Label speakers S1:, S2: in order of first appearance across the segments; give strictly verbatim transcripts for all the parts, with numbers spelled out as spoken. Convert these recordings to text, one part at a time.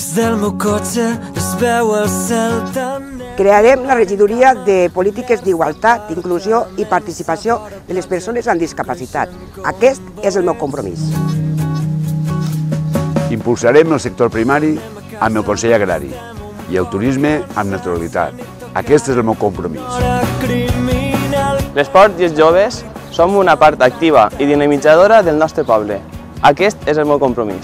S1: del meu cotxe es veu el cel tan net.
S2: Crearem la regidoria de polítiques d'igualtat, inclusió i participació de les persones amb discapacitat. Aquest és el meu compromís.
S3: Impulsarem el sector primari amb el Consell Agrari i el turisme amb naturalitat. Aquest és el meu compromís.
S4: L'esport i els joves som una part activa i dinamitzadora del nostre poble. Aquest és el meu compromís.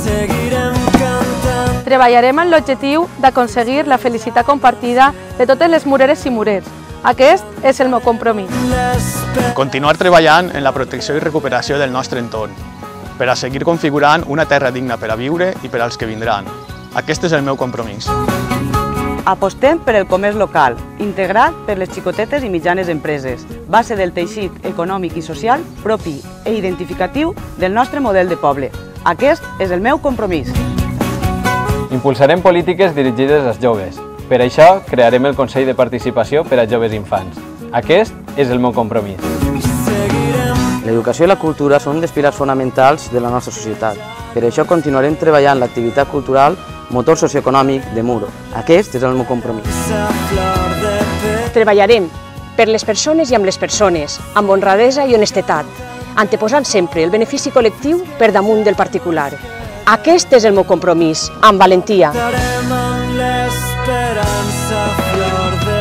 S5: Treballarem amb l'objectiu d'aconseguir la felicitat compartida de totes les mureres i murers. Aquest és el meu compromís.
S6: Continuar treballant en la protecció i recuperació del nostre entorn, per a seguir configurant una terra digna per a viure i per als que vindran. Aquest és el meu compromís.
S7: Apostem per el comerç local, integrat per les xicotetes i mitjanes empreses, base del teixit econòmic i social propi i identificatiu del nostre model de poble. Aquest és el meu compromís.
S8: Impulsarem polítiques dirigides als joves. Per això, crearem el Consell de Participació per a Joves i Infants. Aquest és el meu compromís.
S4: L'educació i la cultura són un dels pilars fonamentals de la nostra societat. Per això continuarem treballant l'activitat cultural, motor socioeconòmic de Muro. Aquest és el meu compromís.
S9: Treballarem per les persones i amb les persones, amb honradesa i honestedat, anteposant sempre el benefici col·lectiu per damunt del particular. Aquest és el meu compromís, amb valentia.
S1: Estarem amb l'esperança flor de